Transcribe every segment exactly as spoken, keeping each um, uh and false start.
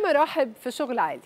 مراحب في شغل عالي.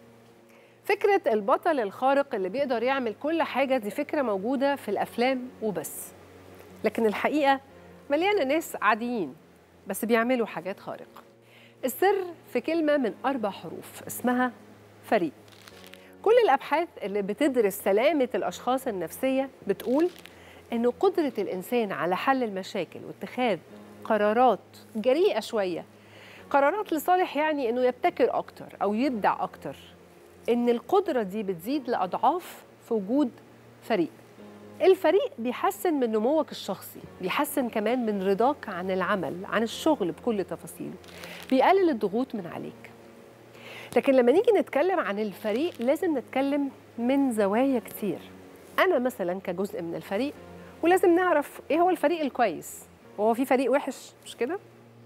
فكرة البطل الخارق اللي بيقدر يعمل كل حاجة دي فكرة موجودة في الأفلام وبس، لكن الحقيقة مليانة ناس عاديين بس بيعملوا حاجات خارقة. السر في كلمة من أربع حروف اسمها فريق. كل الأبحاث اللي بتدرس سلامة الأشخاص النفسية بتقول إنه قدرة الإنسان على حل المشاكل واتخاذ قرارات جريئة شوية، قرارات لصالح يعني إنه يبتكر أكتر أو يبدع أكتر، إن القدرة دي بتزيد لأضعاف في وجود فريق. الفريق بيحسن من نموك الشخصي، بيحسن كمان من رضاك عن العمل، عن الشغل بكل تفاصيله، بيقلل الضغوط من عليك. لكن لما نيجي نتكلم عن الفريق لازم نتكلم من زوايا كتير. أنا مثلا كجزء من الفريق، ولازم نعرف إيه هو الفريق الكويس وهو في فريق وحش، مش كده؟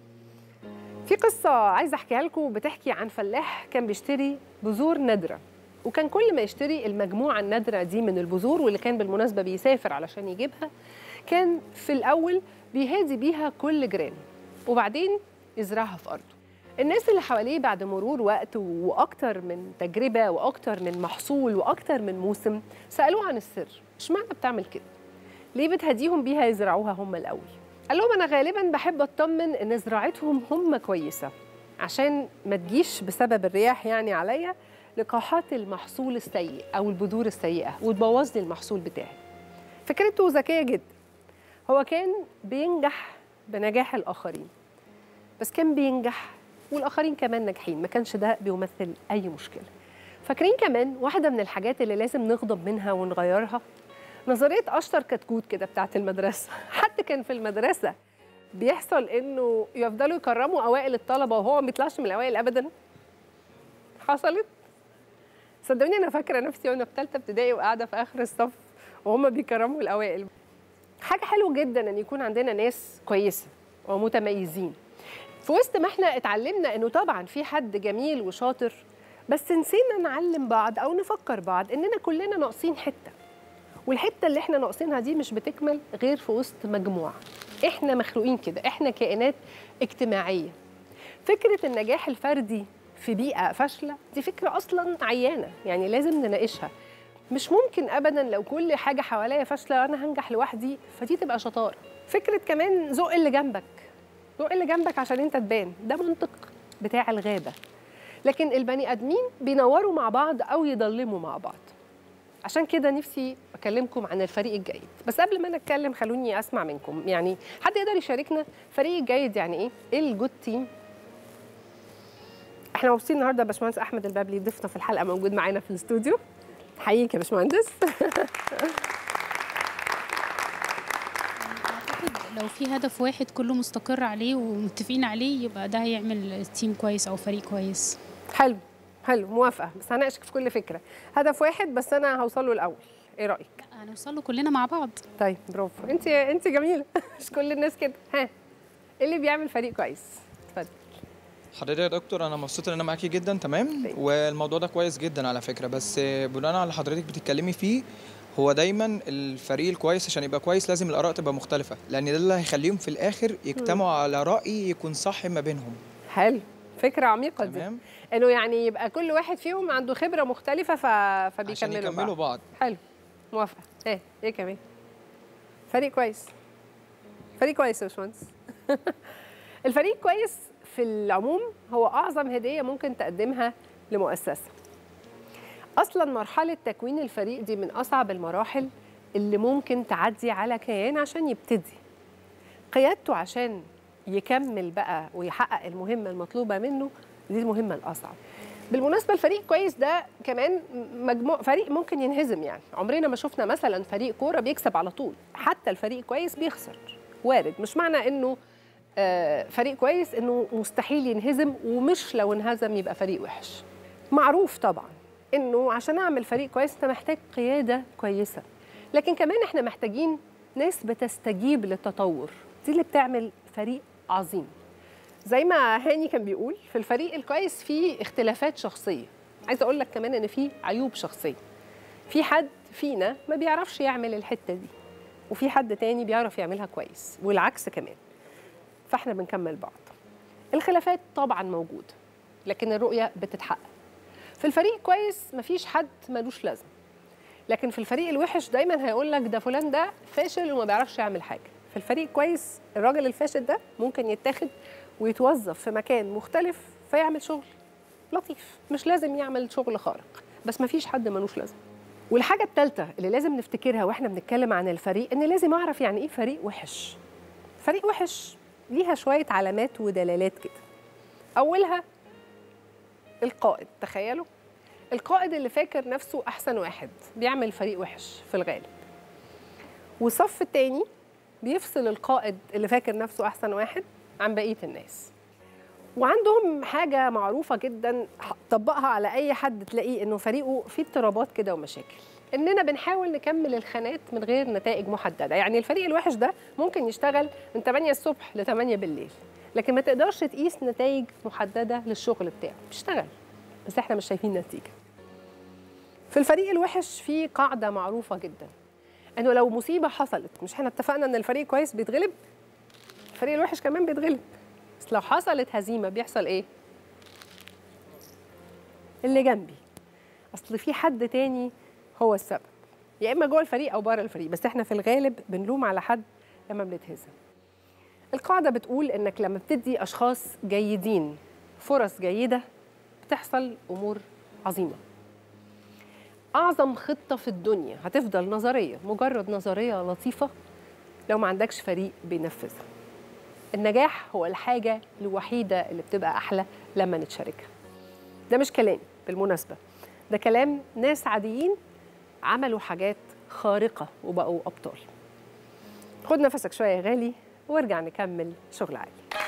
في قصة عايزة أحكيها لكم بتحكي عن فلاح كان بيشتري بذور نادرة، وكان كل ما يشتري المجموعة النادرة دي من البذور، واللي كان بالمناسبة بيسافر علشان يجيبها، كان في الأول بيهادي بيها كل جيرانه وبعدين يزرعها في أرضه. الناس اللي حواليه بعد مرور وقت وأكتر من تجربة وأكتر من محصول وأكتر من موسم سألوه عن السر. اشمعنى بتعمل كده؟ ليه بتهديهم بيها يزرعوها هم الأول؟ قال لهم أنا غالباً بحب أطمن إن زراعتهم هم كويسة عشان ما تجيش بسبب الرياح يعني عليا لقاحات المحصول السيء أو البذور السيئة وتبوظ لي المحصول بتاعي. فكرته ذكية جدا. هو كان بينجح بنجاح الآخرين، بس كان بينجح والآخرين كمان ناجحين، ما كانش ده بيمثل أي مشكلة. فاكرين كمان واحدة من الحاجات اللي لازم نغضب منها ونغيرها؟ نظرية أشطر كتكوت كده بتاعت المدرسة. حتى كان في المدرسة بيحصل إنه يفضلوا يكرموا أوائل الطلبة وهو ما بيطلعش من الأوائل أبداً. حصلت؟ صدقوني أنا فاكرة نفسي وأنا في ثالثة ابتدائي وقاعدة في آخر الصف وهم بيكرموا الأوائل. حاجة حلوة جداً إن يكون عندنا ناس كويسة ومتميزين. في وسط ما احنا اتعلمنا إنه طبعاً في حد جميل وشاطر، بس نسينا نعلم بعض أو نفكر بعض إننا كلنا ناقصين حتة. والحته اللي احنا ناقصينها دي مش بتكمل غير في وسط مجموعه. احنا مخلوقين كده، احنا كائنات اجتماعيه. فكره النجاح الفردي في بيئه فاشله دي فكره اصلا عيانه، يعني لازم نناقشها. مش ممكن ابدا لو كل حاجه حواليا فاشله انا هنجح لوحدي، فدي تبقى شطاره. فكره كمان ذوق اللي جنبك، ذوق اللي جنبك عشان انت تبان، ده منطق بتاع الغابه. لكن البني ادمين بينوروا مع بعض او يضلموا مع بعض. عشان كده نفسي أكلمكم عن الفريق الجيد، بس قبل ما نتكلم خلوني أسمع منكم. يعني حد يقدر يشاركنا فريق الجيد يعني إيه؟ إيه الجود تيم؟ إحنا مبسوطين النهارده باشمهندس أحمد البابلي ضيفنا في الحلقة موجود معانا في الاستوديو. حقيقي يا باشمهندس. لو في هدف واحد كله مستقر عليه ومتفقين عليه يبقى ده هيعمل تيم كويس أو فريق كويس. حلو حلو، موافقة، بس هناقشك في كل فكرة. هدف واحد بس أنا هوصل له الأول، إيه رأيك؟ هنوصل له كلنا مع بعض. طيب برافو، أنت أنت جميلة. مش كل الناس كده. ها، إيه اللي بيعمل فريق كويس؟ اتفضل. حضرتك يا دكتور انا مبسوط ان انا معاكي جدا. تمام، والموضوع ده كويس جدا على فكره، بس بناء على حضرتك بتتكلمي فيه، هو دايما الفريق الكويس عشان يبقى كويس لازم الاراء تبقى مختلفه، لان ده اللي هيخليهم في الاخر يجتمعوا على راي يكون صح ما بينهم. حلو، فكره عميقه دي. تمام، انه يعني يبقى كل واحد فيهم عنده خبره مختلفه ف... فبيكملوا عشان يكملوا بعض. بعض. حلو، موافقه. ايه ايه كمان؟ فريق كويس، فريق كويس يا باشمهندس. الفريق كويس في العموم هو اعظم هديه ممكن تقدمها لمؤسسه. اصلا مرحله تكوين الفريق دي من اصعب المراحل اللي ممكن تعدي على كيان عشان يبتدي قيادته، عشان يكمل بقى ويحقق المهمه المطلوبه منه. دي المهمه الاصعب. بالمناسبه الفريق كويس ده كمان مجموع فريق ممكن ينهزم، يعني عمرنا ما شفنا مثلا فريق كوره بيكسب على طول، حتى الفريق كويس بيخسر، وارد. مش معنى انه فريق كويس انه مستحيل ينهزم، ومش لو انهزم يبقى فريق وحش. معروف طبعا انه عشان اعمل فريق كويس انت محتاج قياده كويسه، لكن كمان احنا محتاجين ناس بتستجيب للتطور. دي اللي بتعمل فريق عظيم. زي ما هاني كان بيقول، في الفريق الكويس في اختلافات شخصيه. عايزه اقول لك كمان ان في عيوب شخصيه. في حد فينا ما بيعرفش يعمل الحته دي، وفي حد تاني بيعرف يعملها كويس، والعكس كمان. فاحنا بنكمل بعض. الخلافات طبعا موجوده، لكن الرؤيه بتتحقق. في الفريق كويس مفيش حد ملوش لازمه، لكن في الفريق الوحش دايما هيقول لك ده فلان ده فاشل وما بيعرفش يعمل حاجه. في الفريق كويس الراجل الفاشل ده ممكن يتاخد ويتوظف في مكان مختلف فيعمل شغل لطيف، مش لازم يعمل شغل خارق، بس مفيش حد ملوش لازمه. والحاجه الثالثه اللي لازم نفتكرها واحنا بنتكلم عن الفريق ان لازم اعرف يعني ايه فريق وحش. فريق وحش ليها شويه علامات ودلالات كده. اولها القائد. تخيلوا القائد اللي فاكر نفسه احسن واحد بيعمل فريق وحش في الغالب، والصف التاني بيفصل القائد اللي فاكر نفسه احسن واحد عن بقيه الناس. وعندهم حاجه معروفه جدا طبقها على اي حد تلاقيه انه فريقه فيه اضطرابات كده ومشاكل، اننا بنحاول نكمل الخانات من غير نتائج محدده. يعني الفريق الوحش ده ممكن يشتغل من تمانية الصبح ل تمانية بالليل، لكن ما تقدرش تقيس نتائج محدده للشغل بتاعه. بيشتغل بس احنا مش شايفين نتيجه. في الفريق الوحش في قاعده معروفه جدا انه لو مصيبه حصلت، مش احنا اتفقنا ان الفريق كويس بيتغلب، الفريق الوحش كمان بيتغلب. بس لو حصلت هزيمه بيحصل ايه؟ اللي جنبي، اصل في حد تاني هو السبب، يا اما جوه الفريق او بره الفريق، بس احنا في الغالب بنلوم على حد لما بنتهزم. القاعده بتقول انك لما بتدي اشخاص جيدين فرص جيده بتحصل امور عظيمه. اعظم خطه في الدنيا هتفضل نظريه، مجرد نظريه لطيفه لو ما عندكش فريق بينفذها. النجاح هو الحاجه الوحيده اللي بتبقى احلى لما نتشاركها. ده مش كلام بالمناسبه، ده كلام ناس عاديين عملوا حاجات خارقه وبقوا ابطال. خد نفسك شويه يا غالي وارجع نكمل شغل عالي.